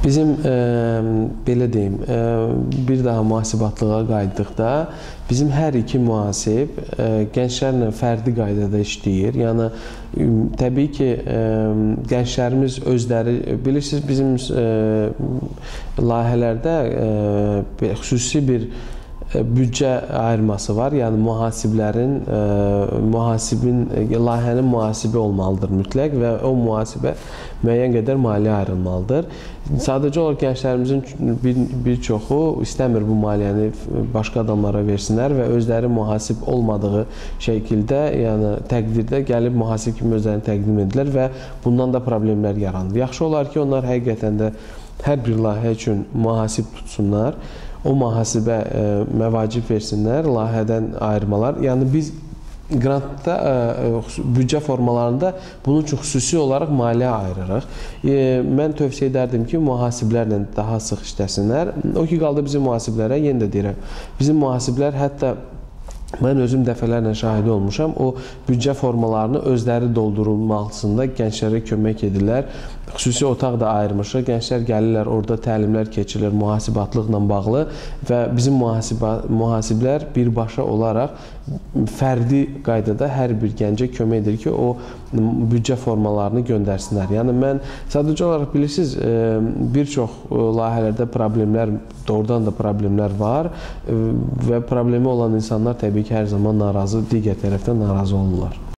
Bizim belə deyim, bir daha mühasibatlığa qayıtdıqda bizim hər iki mühasib gənclərlə fərdi qaydada işləyir. Yəni təbii ki, gənclərimiz özləri, bilirsiniz, bizim layihələrdə xüsusi bir büdcə ayırması var. Yəni layihənin mühasibi olmalıdır mütləq və o mühasibə müəyyən qədər maliyyə ayrılmalıdır. Sadəcə olaraq gənclərimizin bir çoxu istəmir bu maliyyəni başqa adamlara versinlər və özləri mühasib olmadığı şəkildə, yəni təqdirdə gəlib mühasib kimi özlərini təqdim edirlər və bundan da problemlər yaranır. Yaxşı olar ki, onlar həqiqətən də hər bir layihə üçün mühasib tutsunlar, o mühasibə məvacib versinlər, layihədən ayırmalar. Yəni biz qrantda, büdcə formalarında bunun üçün xüsusi olaraq maliyyə ayırırıq. Mən tövsiyə edərdim ki, mühasiblərlə daha sıx işləsinlər. O ki, qaldı bizim mühasiblərə, yenə də deyirəm, bizim mühasiblər hətta mən özüm dəfələrlə şahidi olmuşam, o büdcə formalarını özləri doldurulmasında gənclərə kömək edirlər. Xüsusi otaq da ayırmışıq. Gənclər gəlirlər, orada təlimlər keçirilir mühasibatlıqla bağlı və bizim mühasiblər birbaşa olaraq fərdi qaydada hər bir gəncə kömək edir ki, o büdcə formalarını göndərsinlər. Yəni mən sadəcə olaraq bilirsiniz, bir çox layihələrdə problemlər, doğrudan da problemlər var və problemi olan insanlar təbii ki, hər zaman narazı, digər tərəfdən narazı olurlar.